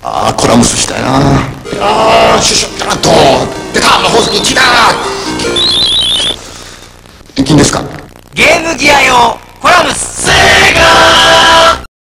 ああ、コラムスしたいな。ああ、シュシュッと出た、魔法石1だ。返金ですか？ ゲームギア用コラムス。